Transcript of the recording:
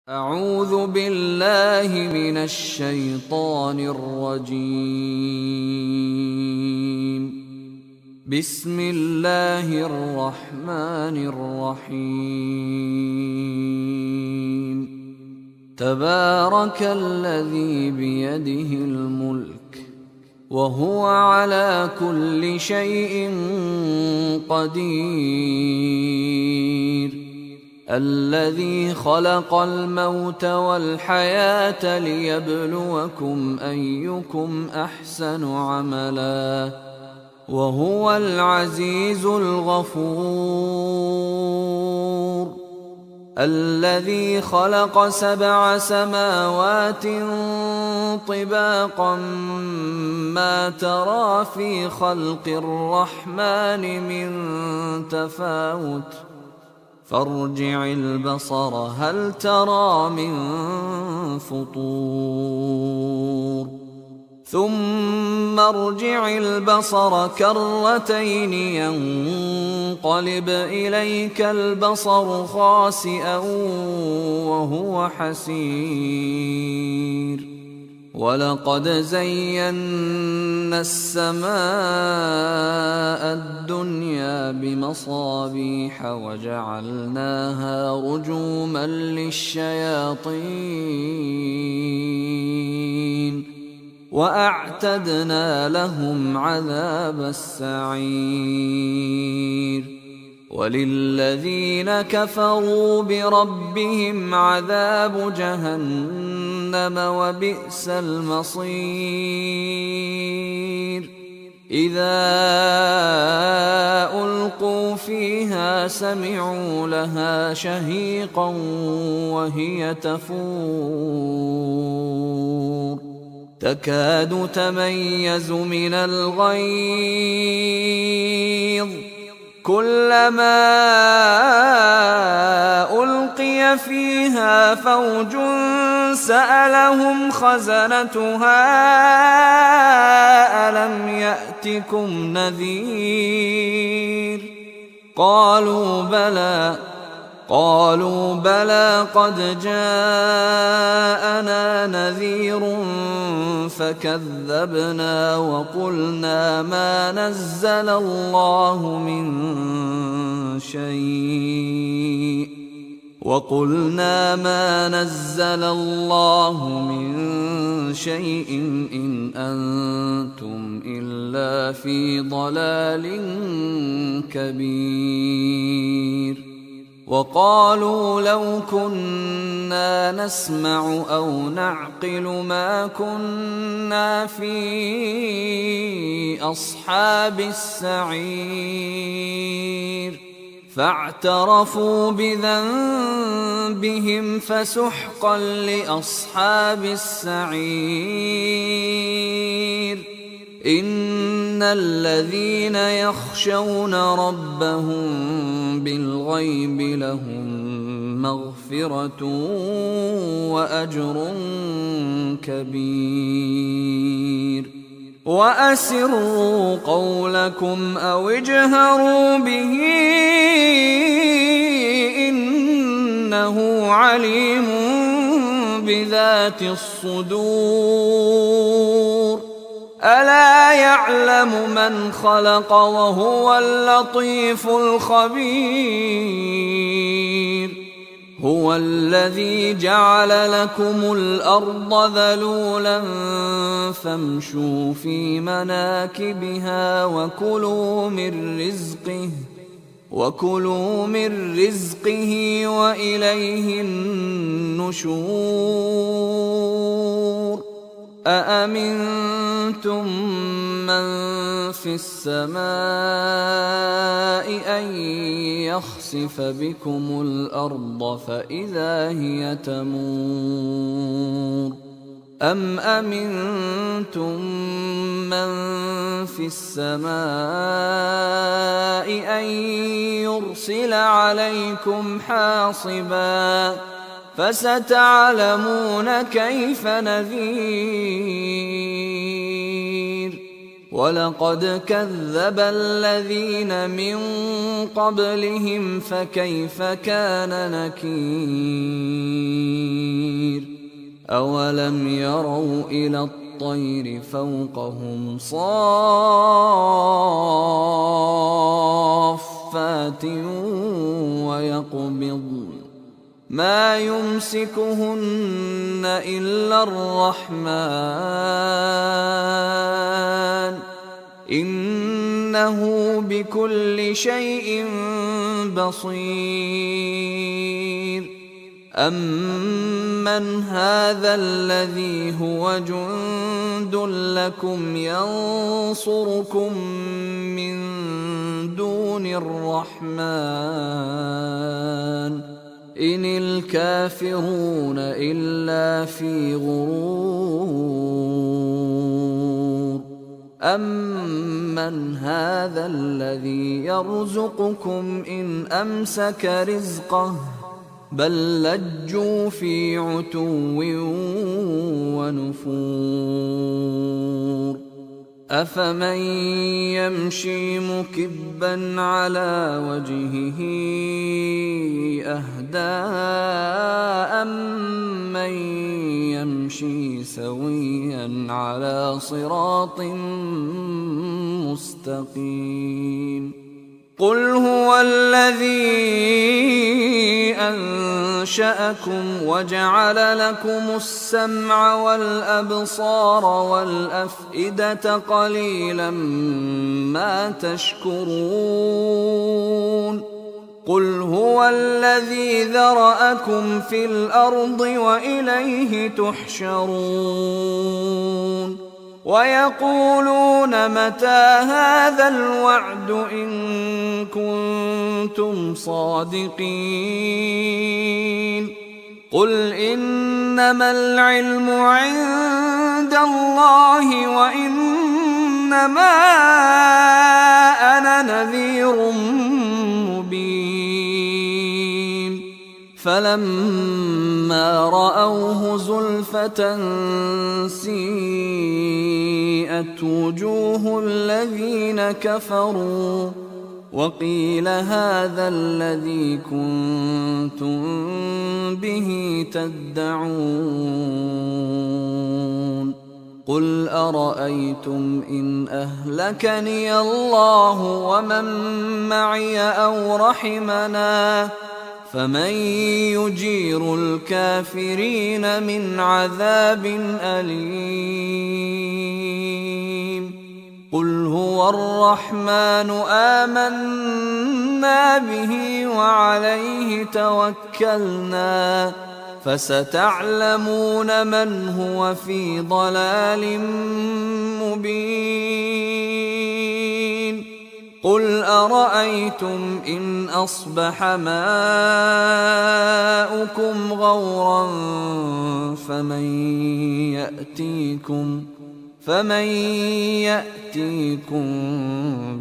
أعوذ بالله من الشيطان الرجيم. بسم الله الرحمن الرحيم. تبارك الذي بيده الملك وهو على كل شيء قدير. الذي خلق الموت والحياة ليبلوكم أيكم أحسن عملا وهو العزيز الغفور. الذي خلق 7 سماوات طباقا ما ترى في خلق الرحمن من تفاوت فارجع البصر هل ترى من فطور ثم ارجع البصر كرتين ينقلب إليك البصر خاسئا وهو حسير. ولقد زينا السماء الدنيا بمصابيح وجعلناها رجوما للشياطين وأعتدنا لهم عذاب السعير. وللذين كفروا بربهم عذاب جهنم وبئس المصير. إذا ألقوا فيها سمعوا لها شهيقا وهي تفور تكاد تميز من الغيظ كلما ألقي فيها فوج سألهم خزنتها ألم يأتكم نذير قالوا بلى قد جاءنا نذير فكذبنا وقلنا ما نزل الله من شيء إن أنتم إلا في ضلال كبير. وقالوا لو كنا نسمع أو نعقل ما كنا في أصحاب السعير فاعترفوا بذنبهم فسحقا لأصحاب السعير. إن الذين يخشون ربهم بالغيب لهم مغفرة وأجر كبير. وأسروا قولكم أو اجهروا به إنه عليم بذات الصدور. ألا يعلم من خلق وهو اللطيف الخبير. هو الذي جعل لكم الأرض ذلولا فامشوا في مناكبها وكلوا من رزقه وإليه النشور. أأمنتم من في السماء أن يخسف بكم الأرض فإذا هي تمور أم أمنتم من في السماء أن يرسل عليكم حاصبا فستعلمون كيف نذير. ولقد كذب الذين من قبلهم فكيف كان نكير أولم يروا إلى الطير فوقهم صافات ويقبضن ما يمسكهن إلا الرحمن إنه بكل شيء بصير أمن هذا الذي هو جند لكم ينصركم من دون الرحمن إن الكافرون إلا في غرور أمن هذا الذي يرزقكم إن أمسك رزقه بل لجوا في عتو ونفور أفمن يمشي مكبا على وجهه أهدى أمن يمشي سويا على صراط مستقيم قل هو الذي أنشأكم وجعل لكم السمع والأبصار والأفئدة قليلا ما تشكرون قل هو الذي ذرأكم في الأرض وإليه تحشرون ويقولون متى هذا الوعد إن كنتم صادقين قل إنما العلم عند الله وإنما أنا نذير مبين فلما رأوه زلفة سيئت وجوه الذين كفروا وقيل هذا الذي كنتم به تدعون قل أرأيتم إن أهلكني الله ومن معي أو رحمنا فمن يجير الكافرين من عذاب أليم قل هو الرحمن آمنا به وعليه توكلنا فستعلمون من هو في ضلال مبين قل أرأيتم إن أصبح ماؤكم غورا فمن يأتيكم